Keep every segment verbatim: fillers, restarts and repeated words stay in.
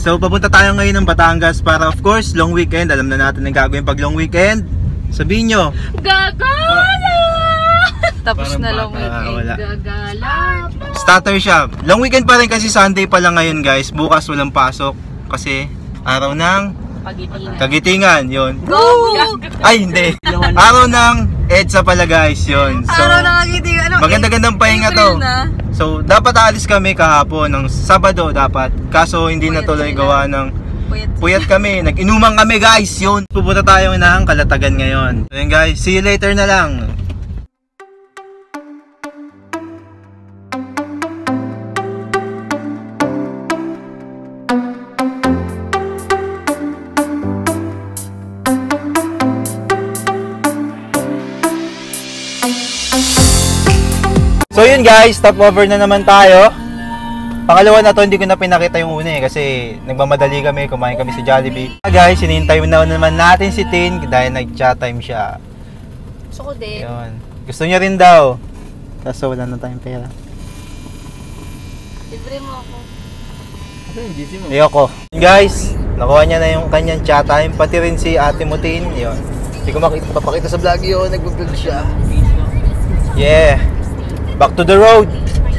So papunta tayo ngayon ng Batangas para of course long weekend. Alam na natin ang gagawin pag long weekend. Sabihin nyo Gagala! Tapos parang na long bata, weekend. wala. Gagala! Starter siya. Long weekend pa rin kasi Sunday pa lang ngayon guys. Bukas walang pasok kasi araw ng Pagitingan. Kagitingan, yun. Go! Ay, hindi. Araw ng EDSA pala guys, yun. So, Araw ng kagitingan. Ano, maganda-gandang pahinga to. Na? So, dapat aalis kami kahapon ng Sabado dapat. Kaso hindi Puyat natuloy sila. gawa ng Puyat. puyat kami. Nag-inuman kami guys, yun. Pupunta tayo ng Kalatagan ngayon. So yun guys, see you later na lang. So yun guys, stop over na naman tayo. Pangalawa na to, hindi ko na pinakita yung una eh, kasi nagmamadali kami, kumain kami sa Jollibee. Ah, guys, hinihintay na naman natin si Tin dahil nag-chat time siya. Gusto ko din. Yun. Gusto niya rin daw. Kaso wala na tayong pera. Libre mo ako. Ayoko. Guys, nakuha niya na yung kanyang chat time, pati rin si ate mo Tin. Yun. Hindi ko makita, papakita sa vlog yun, nag-vlog siya. Yeah. Back to the road.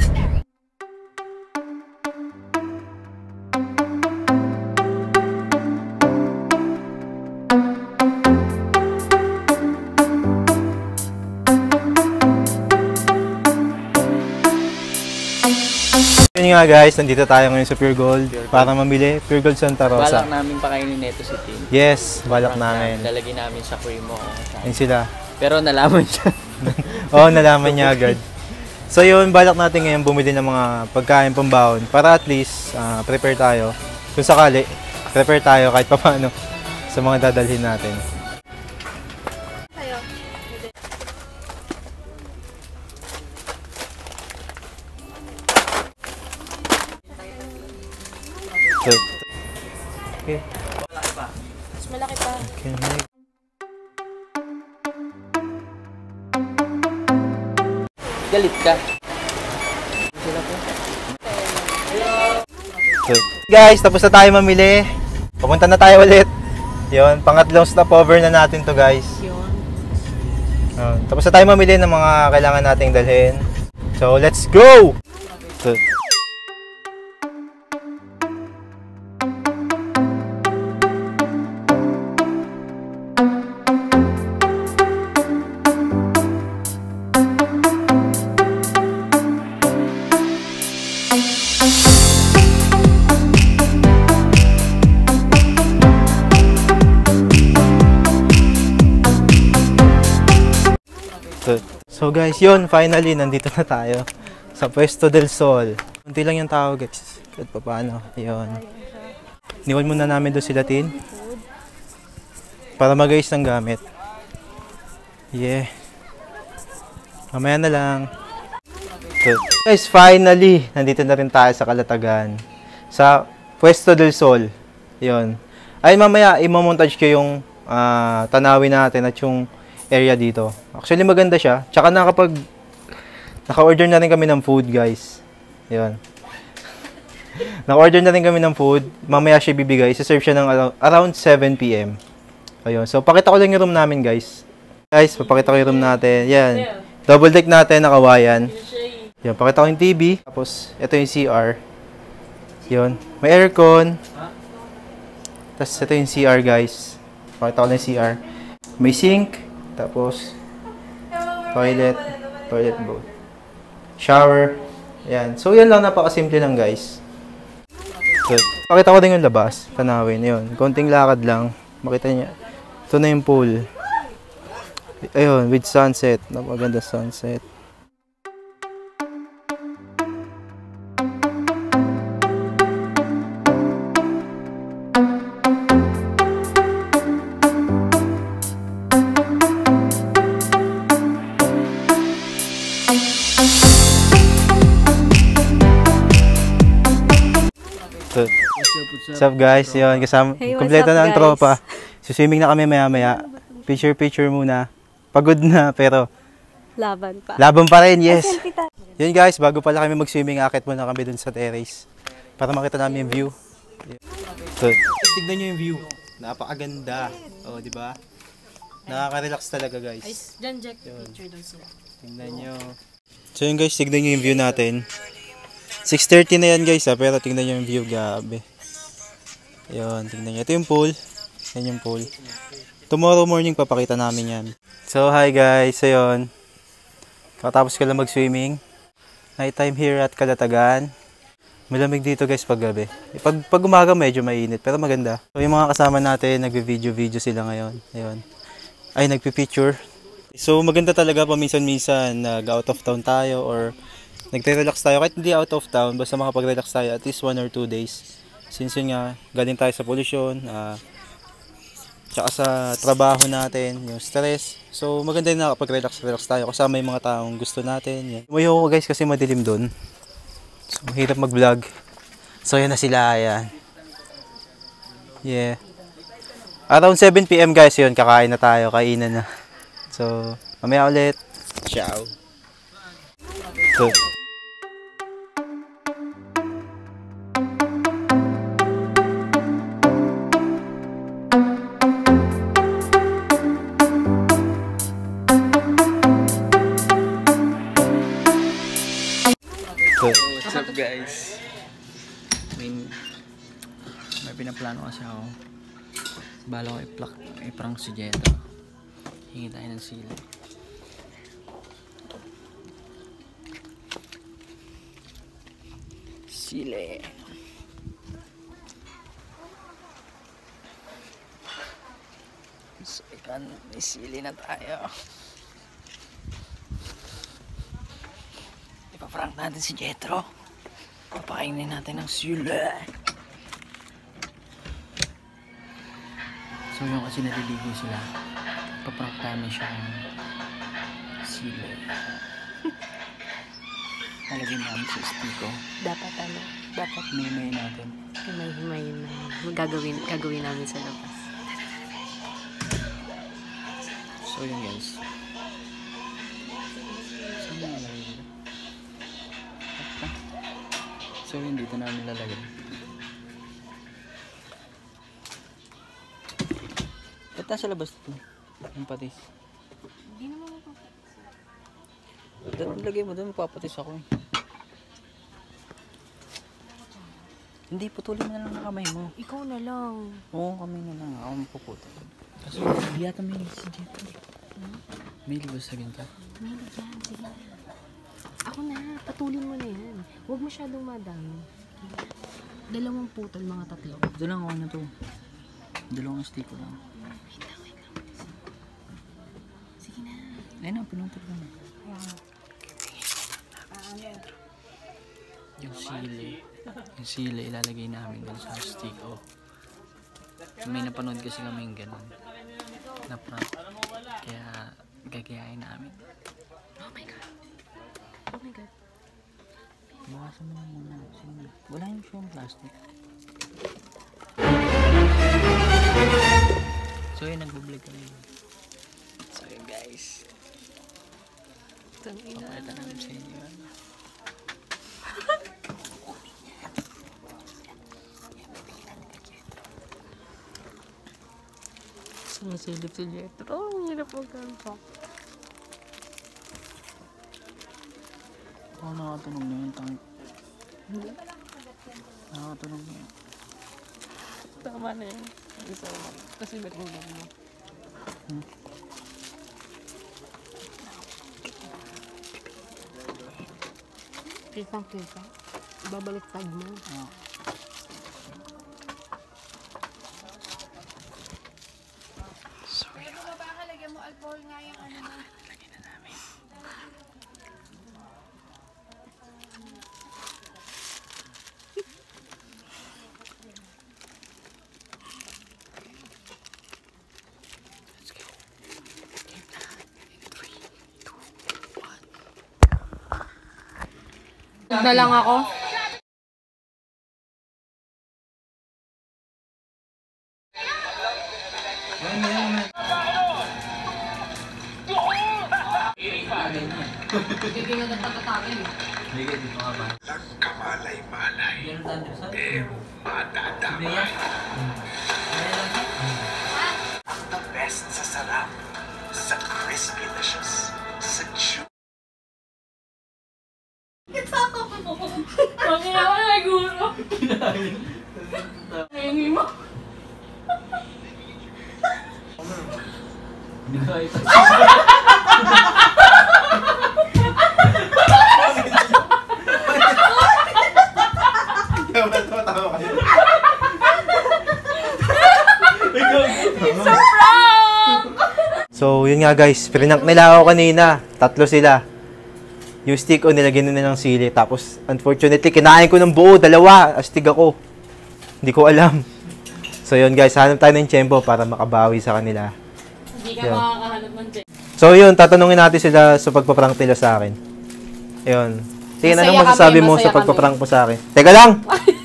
Yun nga guys, nandito tayo ngayon sa Pure Gold Pure para mamili Pure Gold Santa Rosa. Balak namin pakainin nito si Tin. Yes, balak namin. Lalagyan namin sa Primo. Yun sila. Pero nalaman siya. Oo, nalaman niya agad. So yun, balak natin ngayon bumili ng mga pagkain pambawon para at least uh, prepare tayo. Kung sakali, prepare tayo kahit paano sa mga dadalhin natin. So, okay. Mas malaki pa. Okay. Galit ka. So, guys, tapos na tayo mamili. Pupunta na tayo ulit. Yun, pangatlong stopover na natin to guys. Yun. Uh, tapos na tayo mamili ng mga kailangan nating dalhin. So, let's go! So, So guys, yun, finally, nandito na tayo sa Puesto del Sol. Kunti lang yung tao guys, kahit pa paano, yun. Niwan muna namin doon sila Tin para mag-ayos ng gamit. Yeah. Mamaya na lang. So, guys, finally, nandito na rin tayo sa Kalatagan. Sa Puesto del Sol. Yun. Ay, mamaya, imamontage ko yung uh, tanawin natin at yung area dito. Actually maganda siya. Tsaka nakapag naka-order na rin kami ng food, guys. 'Yon. Naka-order na rin kami ng food. Mamaya siya bibigay. Isa-serve siya ng around seven p m Ayun. So pakita ko lang yung room namin, guys. Guys, papakita ko yung room natin. Yan. Double deck natin, nakawayan. Yan, pakita ko yung T V. Tapos ito yung C R. 'Yon. May aircon. Tapos ito yung C R, guys. Pakita ko lang yung C R. May sink. Tapos, toilet, toilet bowl, shower, yan. So, yan lang, napakasimple lang, guys. So, pakita ko din yung labas, tanawin, yun. Konting lakad lang, makita niya. Ito na yung pool. Ayun, with sunset, napaganda sunset. What's up guys? Yun, kasama, Hey, kompleto up, na ang guys? tropa. Swimming na kami maya maya. Picture picture muna. Pagod na pero Laban pa. laban pa rin, yes. Yun guys, bago pala kami mag-swimming, akit muna kami dun sa terrace para makita namin yung view. So, tignan nyo yung view. Napakaganda. O, oh, di ba? Nakaka-relax talaga, guys. Ay, dyan, Jack. Picture daw sila. Tignan nyo. So yun guys, tignan nyo yung view natin. six thirty na yan guys ha, pero tignan nyo yung view, gabi. Yun, tignan nyo. Ito yung pool. Yan yung pool. Tomorrow morning papakita namin yan. So hi guys, ayun. Katapos ko lang mag-swimming. Night time here at Calatagan. Malamig dito guys pag gabi. Pag, pag umaga medyo mainit, pero maganda. So yung mga kasama natin, nagvi-video-video sila ngayon. Ayun. Ay, nagpi-picture. So maganda talaga paminsan-minsan nag-out of town tayo or nagre-relax tayo. Kahit hindi out of town, basta makapag-relax tayo at least one or two days. Since yun nga, galing tayo sa pollution, uh, tsaka sa trabaho natin, yung stress. So maganda yung nakapag-relax-relax tayo kasama yung mga taong gusto natin. Umayo ko guys kasi madilim dun. So mahirap mag-vlog. So yan na sila, ayan. Yeah. Around seven p m guys yun, kakain na tayo, kainan na. So, mamaya ulit. Ciao. So, What's up guys? I mean, may pinaplano kasi ako. Bala ko i-plak, i-prank si Jeto. Hingi tayo ng sila. Sile. So, ikan, may sili na tayo. Ipaprank natin si Jetro. Papakainin natin ng sila. So yung kasi naliligo sila, paprank namin siya ng sila. Nalagyan namin sa stiko. Dapat ano, dapat Himay natin. himay-himayin na gagawin, gagawin namin sa labas. So yun guys. Saan na nalagay dito? So yun dito namin lalagay. Ba't nasa labas ito? Yung patis. Hindi naman ako. Dapat lagay mo doon, magpapatis ako eh. Hindi, putulin mo na lang ang kamay mo. Ikaw na lang. Oo, kamay na lang. Ako mapuputol. Kasi hindi yata may si Jeto. Hmm? May libas sa ganito. May yan, sige na. Ako na, patulin mo na yan. Huwag masyadong madami. Dalawang putol, mga tatlo. Ito lang ako na to. Dalawang stick ko lang. Wait lang, wait lang. Sige na. Ayun na, pinutol ko na. Yung sili. Yung sili ilalagay namin dun sa stick. Oh. May napanood kasi kami yung ganun. Na prank. Kaya gagayain namin. Oh my god. Oh my god. Bukasan mo muna. Sige. Wala yung siyang plastic. So yun, nagbablog kami. So yun guys. Tangina. Pakita namin sa inyo. Sumasilip si Jetro. Oh, ang hirap magkanto. Oo, oh, nakatunog na yung tank. Nakatunog na yun. Tama na yun. Isa mo. Kasi ba't mo ba mo? Hmm. Kitang-kita. Babaliktad mo. Oh. So yun. Ano ba halagyan mo alcohol nga yung ano mo? Lagyan na namin. Let's go. Game na. In three, two, one. Na lang ako. Giging agad takatakin eh. Hindi dito nga ba? Nagkamalay-malay. Ganun tayo sa Pero matadamay. The best sa sarap. Sa crispy-licious. Sa chew. Bakit ako naguro? Ayun mo. Hindi ko ito. So, yun nga guys, prinank nila ako kanina. Tatlo sila. Yung stick o nilagyan nila ng sili. Tapos, unfortunately, kinain ko ng buo. Dalawa. Astig ako. Hindi ko alam. So, yun guys, hanap tayo ng tiyempo para makabawi sa kanila. Hindi ka makakahanap ng check. So, yun, tatanungin natin sila sa pagpaprank nila sa akin. Ayun. Tingin, anong masasabi mo sa pagpaprank mo sa akin? Teka lang!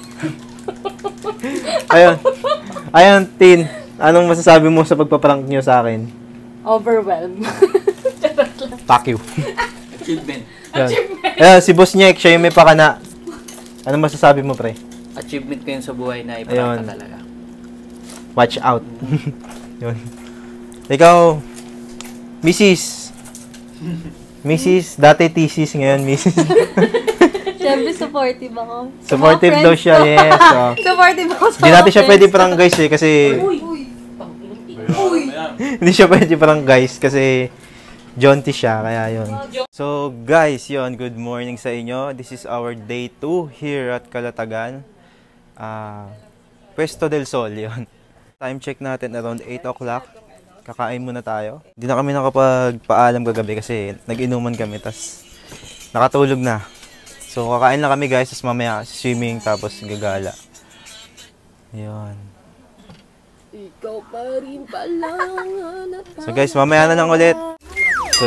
Ayun. Ayun, Tin. Anong masasabi mo sa pagpaprank nyo sa akin? Overwhelmed. Fuck you. Achievement. Achievement. Ayun, si Boss Nyek, siya yung may pakana. Anong masasabi mo, pre? Achievement ko yun sa buhay na iparang ka talaga. Watch out. Yun. Ikaw, Missus Missus, dati thesis, ngayon Missus Siyempre, supportive ako. Supportive daw siya, yes. So. Supportive ako sa Hindi natin siya pwede parang guys eh, kasi... Uy! Uy! Hindi siya pwede parang guys, kasi... Jonty siya, kaya yun. So, guys, yun, good morning sa inyo. This is our day two here at Calatagan. Ah... Uh, Puesto del Sol, yun. Time check natin around eight o'clock. Kakain muna tayo. Hindi na kami nakapagpaalam kagabi kasi nag-inuman kami, tas nakatulog na. So, kakain lang kami guys, tas mamaya swimming, tapos gagala. Yun. Ikaw pa rin pala. So guys, mamaya na lang ulit. So,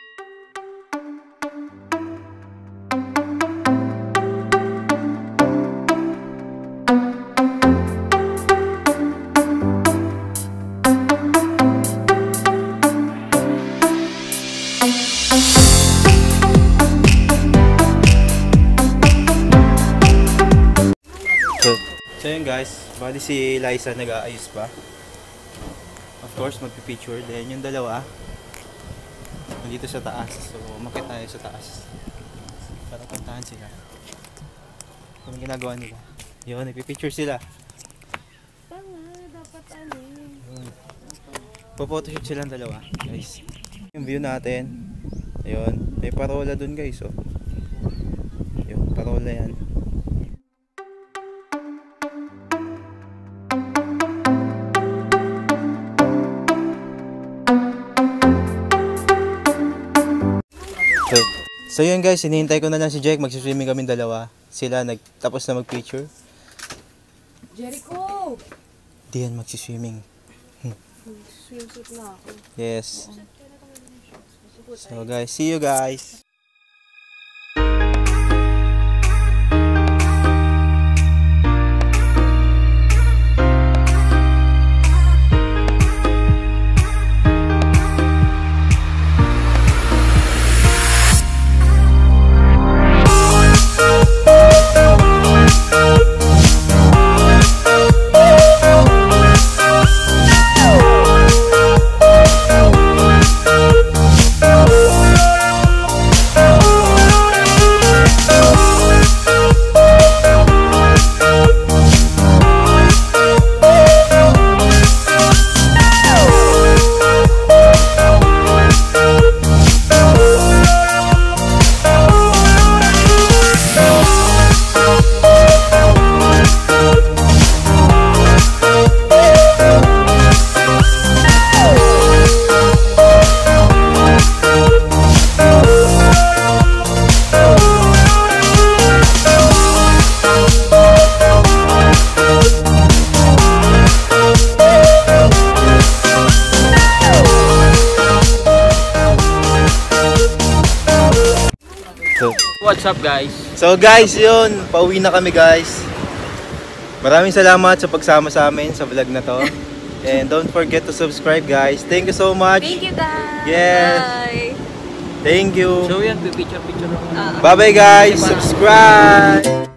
So yun guys, bali si Liza nag-aayos pa. Of course, magpipicture. Then yung dalawa, nandito sa taas. So, umakit tayo sa taas. Para puntahan sila. Kung ginagawa nila. Yun, nagpipicture sila. Tanga, dapat ano. Popotoshoot silang dalawa, guys. Yung view natin. Ayun, may parola dun guys. Oh. Yung parola yan. So, so yun guys, hinihintay ko na lang si Jake, magsiswimming kami dalawa. Sila nagtapos na mag-picture. Jericho! Di yan magsiswimming. Hmm. Swimsuit na ako. Yes. So guys, see you guys. What's up guys? So guys, yun, pauwi na kami guys. Maraming salamat sa pagsama sa amin sa vlog na to. And don't forget to subscribe guys. Thank you so much. Thank you guys! Yes. Bye! Thank you. So yan, pipicture-picture ako. Bye-bye guys. Subscribe.